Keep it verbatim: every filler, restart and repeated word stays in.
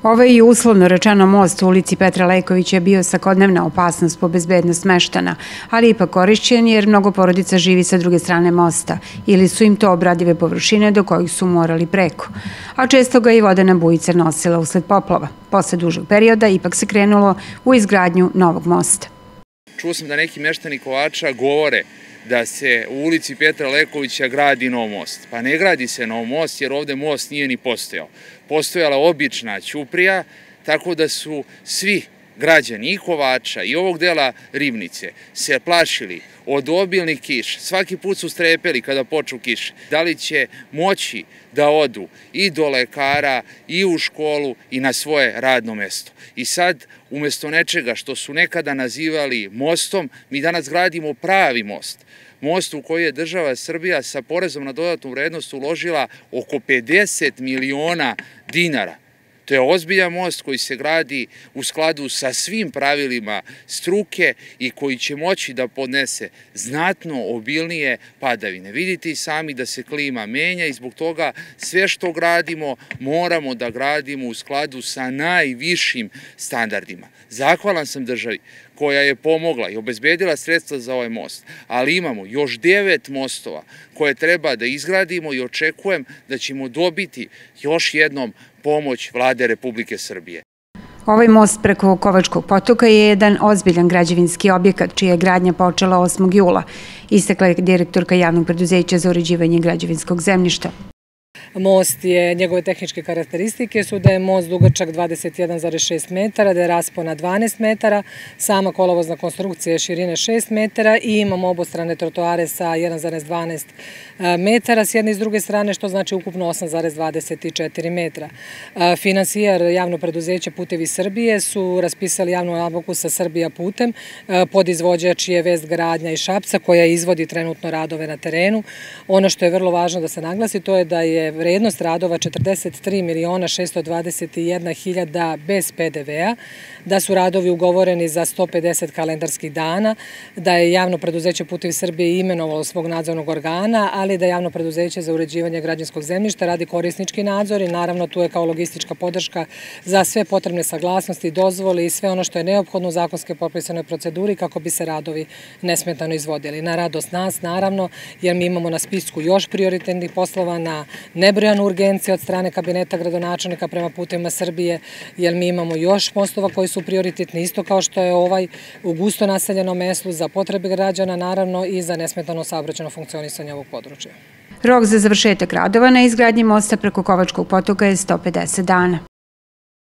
Ovo je i uslovno rečeno most u ulici Petra Lekovića je bio svakodnevna opasnost po bezbednost meštana, ali ipak korišćen jer mnogo porodica živi sa druge strane mosta ili su im to obradive površine do kojih su morali preko. A često ga i vodena bujica nosila usled poplava. Posle dužeg perioda ipak se krenulo u izgradnju novog mosta. Čuo sam da neki meštani Kovača govore da se u ulici Petra Lekovića gradi nov most. Pa ne gradi se nov most jer ovde most nije ni postojao. Postojala obična ćuprija, tako da su svi građani i Kovača i ovog dela Ribnice se plašili od obilnih kiša. Svaki put su strepeli kada počnu kiše. Da li će moći da odu i do lekara, i u školu, i na svoje radno mesto. I sad, umesto nečega što su nekada nazivali mostom, mi danas gradimo pravi most. Most u koji je država Srbija sa porezom na dodatnu vrednost uložila oko pedeset miliona dinara. To je ozbiljan most koji se gradi u skladu sa svim pravilima struke i koji će moći da podnese znatno obilnije padavine. Vidite i sami da se klima menja i zbog toga sve što gradimo moramo da gradimo u skladu sa najvišim standardima. Zahvalan sam državi koja je pomogla i obezbedila sredstva za ovaj most, ali imamo još devet mostova koje treba da izgradimo i očekujem da ćemo dobiti još jednom pomoć Vlade Republike Srbije. Ovaj most preko Kovačkog potoka je jedan ozbiljan građevinski objekat čija je gradnja počela osmog jula, istakla je direktorka javnog preduzeća za uređivanje građevinskog zemljišta. Most je, njegove tehničke karakteristike su da je most dugačak dvadeset jedan zarez šest metara, da je raspon na dvanaest metara, sama kolovozna konstrukcija je širine šest metara i imamo obostrane trotoare sa jedan zarez dvanaest metara s jedne i s druge strane, što znači ukupno osam zarez dvadeset četiri metra. Finansijer javno preduzeće Putevi Srbije su raspisali javnu nabavku sa Srbija putem. Podizvođač je Vest gradnja iz Šapca koja izvodi trenutno radove na terenu. Ono što je vrlo važno da se naglasi, to je da je vrednost radova četrdeset tri miliona šesto dvadeset jedna hiljada bez P D V-a, da su radovi ugovoreni za sto pedeset kalendarskih dana, da je javno preduzeće Putevi Srbije imenovalo svog nadzornog organa, ali da javno preduzeće za uređivanje građevinskog zemljišta radi korisnički nadzor i naravno tu je kao logistička podrška za sve potrebne saglasnosti, dozvole i sve ono što je neophodno u zakonske propisanoj proceduri kako bi se radovi nesmetano izvodili. Na radost nas, naravno, jer mi imamo na spisku još prioritetnih poslova, na nebrojanu urgenciju od strane kabineta gradonačelnika prema Putevima Srbije, jer mi imamo još mostova koji su prioritetni, isto kao što je ovaj u gusto naseljenom mestu za potrebe građana, naravno i za nesmetano saobraćajno funkcionisanje ovog područja. Rok za završetak radova na izgradnji mosta preko Kovačkog potoka je sto pedeset dana.